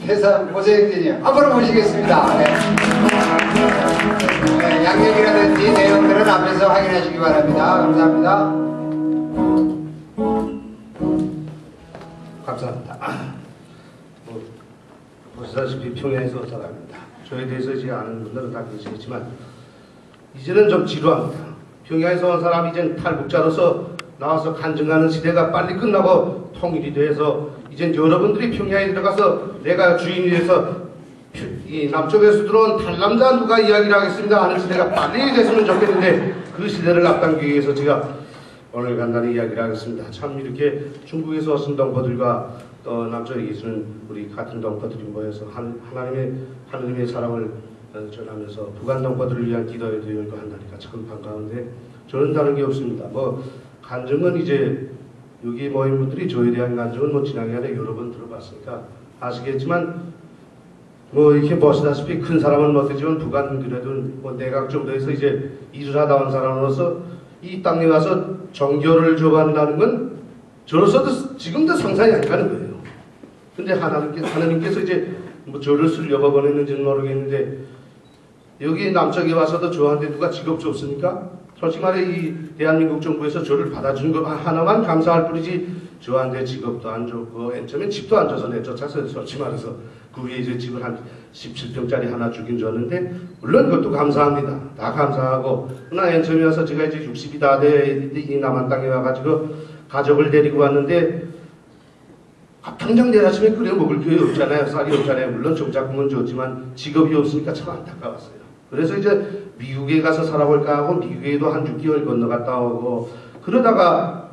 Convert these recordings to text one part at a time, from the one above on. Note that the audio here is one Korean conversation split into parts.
태산 고생진이 앞으로 모시겠습니다. 네. 네, 양력이라든지 내용들은 앞에서 확인하시기 바랍니다. 감사합니다. 감사합니다. 보시다시피 평양에서 온 사람입니다. 저에 대해서 이제 아는 분들은 다 계시겠지만 이제는 좀 지루합니다. 평양에서 온 사람이 이제 탈북자로서 나와서 간증하는 시대가 빨리 끝나고 통일이 돼서 이제 여러분들이 평양에 들어가서 내가 주인이 돼서 이 남쪽에서 들어온 탈남자 누가 이야기를 하겠습니다 하는 시대가 빨리 됐으면 좋겠는데 그 시대를 앞당기기 위해서 제가 오늘 간단히 이야기를 하겠습니다. 참 이렇게 중국에서 오신 동포들과 또 남쪽에 계시는 우리 같은 동포들이 모여서 하나님의 사랑을 전하면서 북한 동포들을 위한 기도에 열고 한다니까 참 반가운데 저는 다른 게 없습니다. 뭐 간증은 이제 여기 모인 분들이 저에 대한 간증은 뭐 지난해에 여러 번 들어봤으니까 아시겠지만 뭐 이렇게 보시다시피 큰 사람은 못하지만 북한 그래도 뭐 내각 정도에서 이제 일을 하다 온 사람으로서 이 땅에 와서 정교를 줘간다는 건 저로서도 지금도 상상이 안 가는 거예요. 근데 하나님께서 이제 뭐 저를 쓰려고 보냈는지는 모르겠는데 여기 남쪽에 와서도 저한테 누가 직업 줬습니까? 솔직히 말해 이 대한민국 정부에서 저를 받아준 거 하나만 감사할 뿐이지 저한테 직업도 안 줬고 처음엔 집도 안 줘서 내쫓아서 솔직히 말해서 그 위에 이제 집을 한 17평짜리 하나 주긴 줬는데 물론 그것도 감사합니다. 다 감사하고 그러나 처음에 와서 제가 이제 60이 다 돼 이 남한 땅에 와가지고 가족을 데리고 왔는데 당장 내일 아침에 끓여 먹을 게 없잖아요. 쌀이 없잖아요. 물론 정착금은 줬지만 직업이 없으니까 참 안타까웠어요. 그래서 이제 미국에 가서 살아볼까 하고 미국에도 한 6개월 건너갔다 오고 그러다가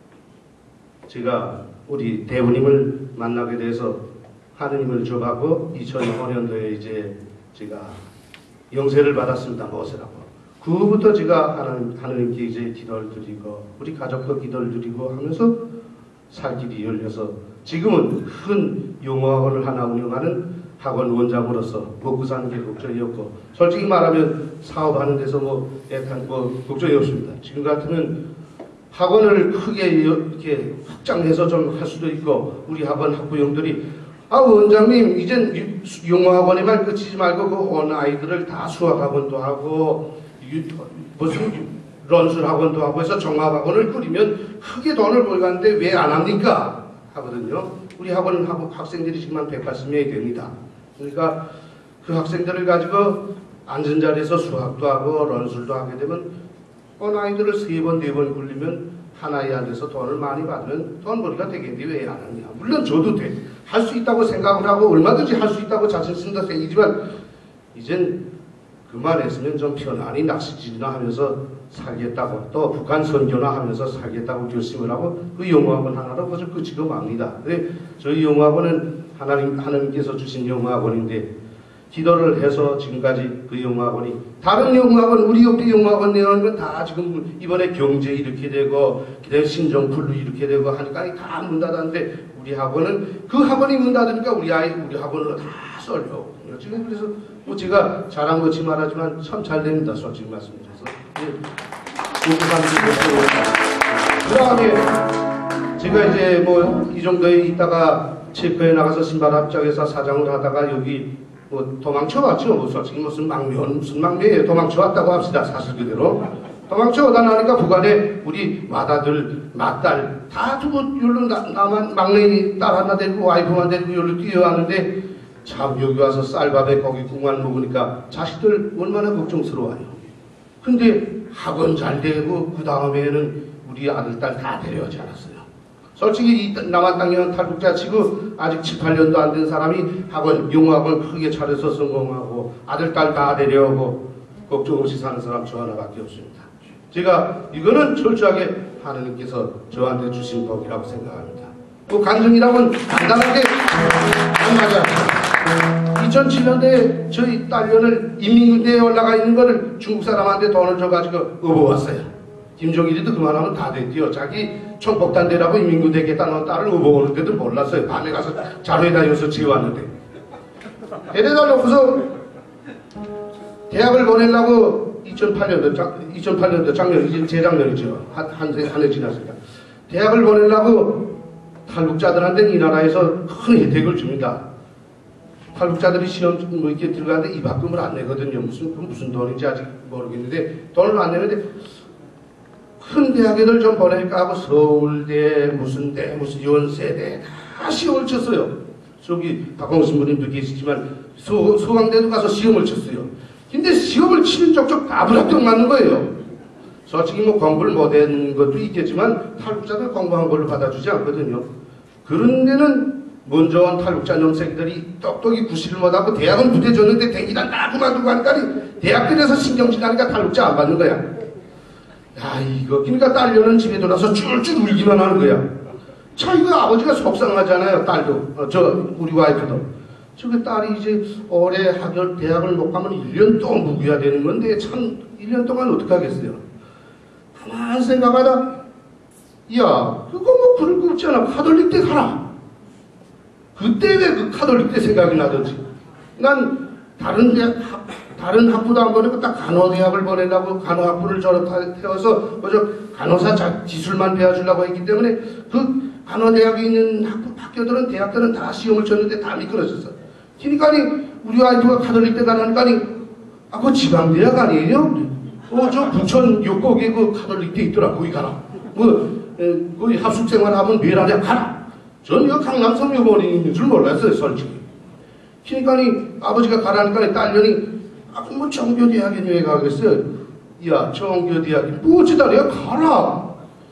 제가 우리 대부님을 만나게 돼서 하느님을 접하고 2005년도에 이제 제가 영세를 받았습니다. 모세라고. 그부터 제가 하느님께 이제 기도를 드리고 우리 가족도 기도를 드리고 하면서 살 길이 열려서 지금은 큰 영어학원을 하나 운영하는 학원 원장으로서 먹고 사는 게 걱정이 없고 솔직히 말하면 사업하는 데서 뭐 걱정이 없습니다. 지금 같으면 학원을 크게 이렇게 확장해서 좀 할 수도 있고 우리 학원 학부형들이 원장님 이젠 영어학원에만 그치지 말고 그 온 아이들을 다 수학학원도 하고 무슨 런술학원도 하고 해서 종합학원을 꾸리면 크게 돈을 벌겠는데 왜 안 합니까? 하거든요. 우리 학원 학생들이 지금 한 180명이 됩니다. 그러니까 그 학생들을 가지고 앉은 자리에서 수학도 하고 런술도 하게 되면 온 아이들을 3번, 4번 굴리면 한 아이한테서 돈을 많이 받으면 돈벌이가 되겠는데 왜 안 하냐. 물론 저도 할 수 있다고 생각을 하고 얼마든지 할 수 있다고 자신 쓴다 생기지만 이젠 그만했으면 좀 편안히 낚시질이나 하면서 살겠다고 또 북한 선교나 하면서 살겠다고 결심을 하고 그 영어학원 하나로 벌써 끝이고 맙니다. 근데 저희 영어학원은 하나님께서 주신 영어학원인데 기도를 해서 지금까지 그 영어학원이 다른 영어학원 우리 옆에 영어학원 내놓은 건 다 지금 이번에 경제 이렇게 되고 그다음에 신종플루 이렇게 되고 하니까 다 문 닫았는데 우리 학원은 그 학원이 문 닫으니까 우리 학원으로 다 쏠려오거든요. 지금 그래서 뭐 제가 자랑 것이 말하지만 참 잘 됩니다. 솔직히 말씀드려서. 그 다음에 제가 이제 뭐 이 정도에 있다가 체크에 나가서 신발합작에서 사장을 하다가 여기 뭐 도망쳐왔죠. 뭐 솔직히 무슨 망명이에요. 도망쳐왔다고 합시다. 사실 그대로. 도망쳐오다 나니까 북한에 우리 맏아들, 맏딸 다 두고 여기로 나만 막내 딸 하나 데리고 와이프만 데리고 여기로 뛰어왔는데 참 여기 와서 쌀밥에 고기국만 먹으니까 자식들 얼마나 걱정스러워요. 근데 학원 잘 되고 그 다음에는 우리 아들, 딸 다 데려오지 않았어요. 솔직히 이 남한 땅에 온 탈북자 치고 아직 7, 8년도 안 된 사람이 영어학원 크게 차려서 성공하고 아들, 딸 다 데려오고 걱정 없이 사는 사람 저 하나밖에 없습니다. 제가 이거는 철저하게 하느님께서 저한테 주신 복이라고 생각합니다. 그 간증이라면 간단하게 안 맞아요. 2007년도에 저희 딸년을 인민군대에 올라가 있는 거를 중국 사람한테 돈을 줘가지고 업어왔어요. 김종일이도 그만하면 다 됐디요. 자기 총폭탄대라고 인민군대에 갖다 놓은 딸을 업어오는데도 몰랐어요. 밤에 가서 자루에다 여서 지어왔는데. 데려다 놓고서 대학을 보내려고 2008년도 작년, 이제 재작년이죠. 한 해 지났습니다. 대학을 보내려고 탈북자들한테는 이 나라에서 큰 혜택을 줍니다. 탈북자들이 시험 뭐 이렇게 들어가는데 입학금을 안 내거든요. 무슨 돈인지 아직 모르겠는데 돈을 안 내는데 큰 대학애들 좀 보낼까 하고 서울대 무슨 연세대 다 시험을 쳤어요. 저기 박광수 신부님도 계시지만 서강대도 가서 시험을 쳤어요. 근데 시험을 치는 족족 다 불합격 맞는 거예요. 솔직히 뭐 공부를 못한 것도 있겠지만 탈북자들 공부한 걸로 받아주지 않거든요. 그런 데는 먼저 온 탈북자 놈새끼들이 똑똑히 구실을 못하고 대학은 부대줬는데 대기단 다 그만두고 하니까 대학들에서 신경질하니까 탈북자 안 받는 거야. 야 이거 그러니까 딸려는 집에 돌아서 쫄쫄 울기만 하는 거야. 자 이거 아버지가 속상하잖아요. 딸도 우리 와이프도 저게 딸이 이제 올해 대학을 못 가면 1년 또 묵어야 되는 건데 참 1년 동안 어떡하겠어요. 가만 생각하다 야 그거 뭐 그럴 거 없잖아. 카톨릭 때 가라. 그때 왜 그 카톨릭 때 생각이 나든지. 난 다른 학부도 안 보내고 딱 간호대학을 보내려고 간호학부를 태워서 먼저 간호사 기술만 배워주려고 했기 때문에 그 간호대학에 있는 학교들은 대학들은 다 시험을 쳤는데 다 미끄러졌어. 그러니까 우리 아이가 카톨릭 때 가라니까 그거 지방대학 아니에요? 저 부천 욕곡에 그 카톨릭 때 있더라. 거기 가라. 거기 합숙생활하면 매일 안에 가라. 전 이거 강남 성묘원이 있는 줄 몰랐어요, 솔직히. 그러니까 아버지가 가라니까 딸년이 뭐 정교대학에 왜 가겠어요? 야, 정교대학이 뭐 어쩌다 내가 가라.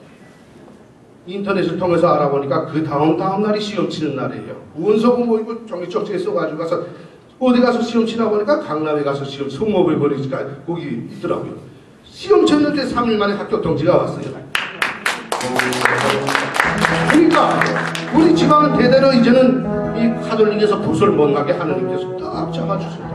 인터넷을 통해서 알아보니까 그 다음 날이 시험 치는 날이에요. 원서고 뭐 이거 종이쪽지에 써가지고 가서 어디 가서 시험 치나 보니까 강남에 가서 시험 성모부에 보니까 거기 있더라고요. 시험 쳤는데 3일 만에 합격 통지가 왔어요. 그러니까 우리 지방은 대대로 이제는 이 카톨릭에서 붓을 못 나게 하느님께서 딱 잡아주신다.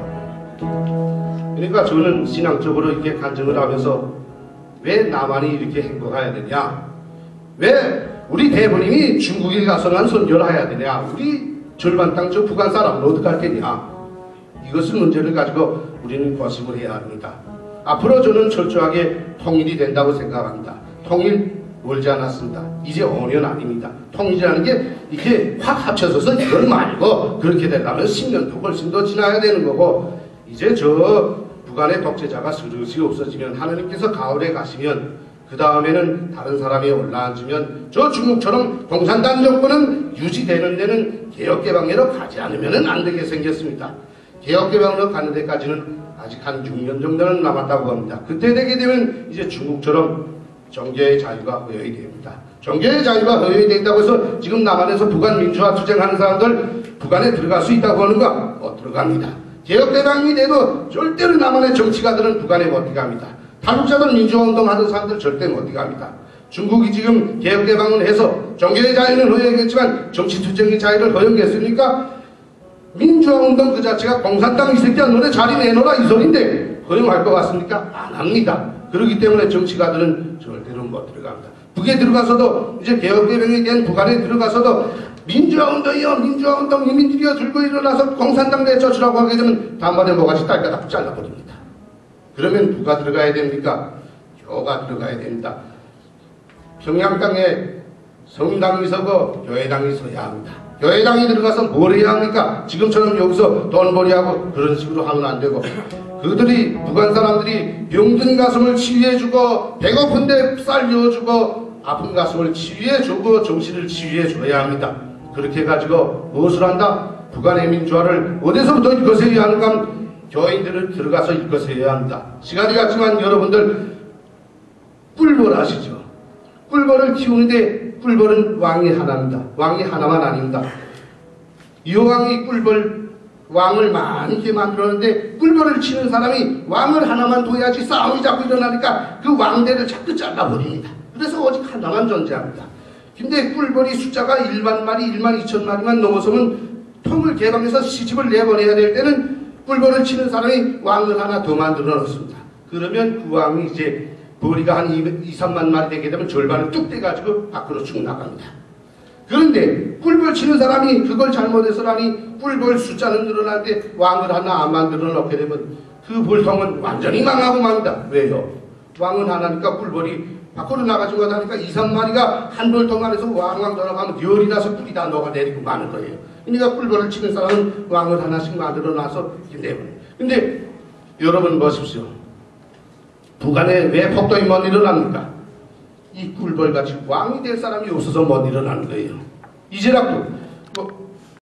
그러니까 저는 신앙적으로 이렇게 간증을 하면서 왜 나만이 이렇게 행복해야 되냐? 왜 우리 대부님이 중국에 가서만 선교를 해야 되냐? 우리 절반 땅 저 북한 사람은 어떡할 테냐? 이것을 문제를 가지고 우리는 고심을 해야 합니다. 앞으로 저는 철저하게 통일이 된다고 생각합니다. 통일 멀지 않았습니다. 이제 5년 아닙니다. 통일이라는 게 이렇게 확 합쳐져서 이걸 말고 그렇게 되려면 10년도 훨씬 더 지나야 되는 거고 이제 저 북한의 독재자가 스르스르 없어지면 하느님께서 가을에 가시면 그 다음에는 다른 사람이 올라앉으면 저 중국처럼 공산당 정권은 유지되는 데는 개혁개방으로 가지 않으면 안 되게 생겼습니다. 개혁개방으로 가는 데까지는 아직 한 6년 정도는 남았다고 합니다. 그때 되게 되면 이제 중국처럼 종교의 자유가 허용이 됩니다. 종교의 자유가 허용이 된다고 해서 지금 남한에서 북한 민주화 투쟁하는 사람들 북한에 들어갈 수 있다고 하는가? 못 들어갑니다. 개혁개방이 돼도 절대로 남한의 정치가들은 북한에 못 들어갑니다. 탈북자들 민주화운동 하는 사람들 절대 못 들어갑니다. 중국이 지금 개혁개방을 해서 종교의 자유는 허용했지만 정치투쟁의 자유를 허용했으니까 민주화운동 그 자체가 공산당 이 새끼야 너네 자리 내놓으라 이 소린데 허용할 것 같습니까? 안 합니다. 그렇기 때문에 정치가들은 절대로 못 들어갑니다. 북에 들어가서도 이제 개혁개방에 대한 북한에 들어가서도 민주화운동이요 민주화운동 이민들이요 들고 일어나서 공산당 내쫓으라고 하게 되면 단번에 뭐가지 딸까닥 잘라버립니다. 그러면 누가 들어가야 됩니까? 교가 들어가야 됩니다. 평양 땅에 성당이 서고 교회당이 서야 합니다. 교회당이 들어가서 뭘 해야 합니까? 지금처럼 여기서 돈벌이하고 그런 식으로 하면 안 되고 그들이 북한 사람들이 병든 가슴을 치유해주고 배고픈데 쌀 넣어주고 아픈 가슴을 치유해주고 정신을 치유해줘야 합니다. 그렇게 해가지고 무엇을 한다? 북한의 민주화를 어디서부터 일거세야 하는가 하면 교인들을 들어가서 일거세야 합니다. 시간이 갔지만 여러분들 꿀벌 아시죠? 꿀벌을 키우는데 꿀벌은 왕이 하나입니다. 왕이 하나만 아닙니다. 여왕이 꿀벌 왕을 많이 이렇게 만들었는데 꿀벌을 치는 사람이 왕을 하나만 둬야지 싸움이 자꾸 일어나니까 그 왕대를 자꾸 잘라버립니다. 그래서 오직 하나만 존재합니다. 근데 꿀벌이 숫자가 1만 마리, 1만 2천 마리만 넘어서면 통을 개방해서 시집을 내보내야 될 때는 꿀벌을 치는 사람이 왕을 하나 더 만들어 놓습니다. 그러면 그 왕이 이제 벌이가 한 2, 3만 마리 되게 되면 절반을 뚝 떼가지고 밖으로 쭉 나갑니다. 그런데 꿀벌 치는 사람이 그걸 잘못해서라니 꿀벌 숫자는 늘어나는데 왕을 하나 안 만들어 놓게 되면 그 벌통은 완전히 망하고 맙니다. 왜요? 왕은 하나니까 꿀벌이 밖으로 나가지고 하니까 2, 3마리가 한 벌통 안에서 왕왕 돌아가면 열이 나서 꿀이 다 녹아내리고 마는 거예요. 그러니까 꿀벌을 치는 사람은 왕을 하나씩 만들어놔서 내버려. 근데 여러분 보십시오. 북한에 왜 폭동이 못 일어납니까? 이 꿀벌같이 왕이 될 사람이 없어서 못 일어나는 거예요. 이제라도